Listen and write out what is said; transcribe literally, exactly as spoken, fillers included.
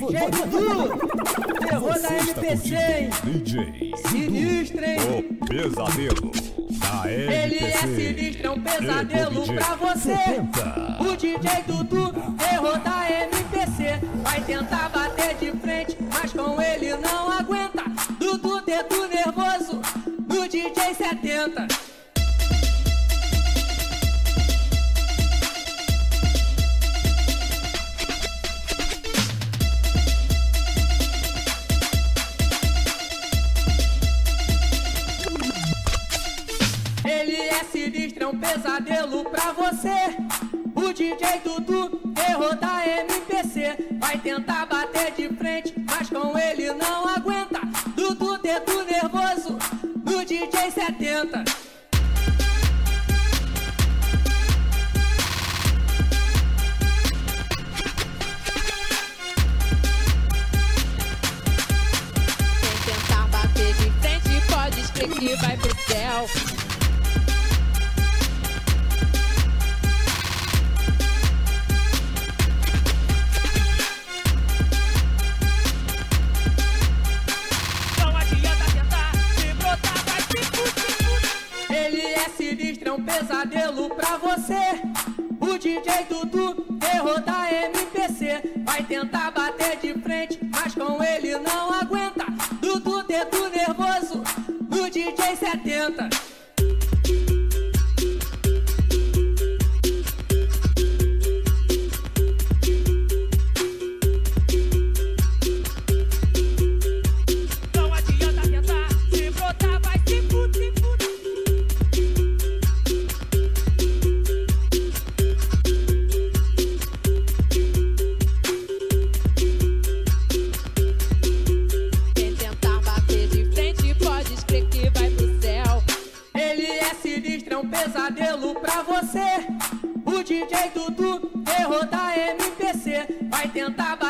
D J Dudu, terror da M P C, hein? D J Sinistro, hein? O pesadelo da M P C. Ele é sinistro, é um pesadelo pra você. O D J Dudu, terror da M P C, vai tentar bater de frente, mas com ele não aguenta. Dudu, dedo nervoso, no D J setenta. Ele é sinistro, é um pesadelo pra você. O D J Dudu, terror da M P C, vai tentar bater de frente, mas com ele não aguenta. Dudu, dedo nervoso, no D J setenta. Quem tentar bater de frente pode escrever que vai pro céu. Sinistro, é um pesadelo pra você. O D J Dudu, terror da M P C, vai tentar bater de frente, mas com ele não aguenta. Dudu, dedo nervoso, no D J setenta. Sinistro, é um pesadelo pra você. O D J Dudu, terror da M P C, vai tentar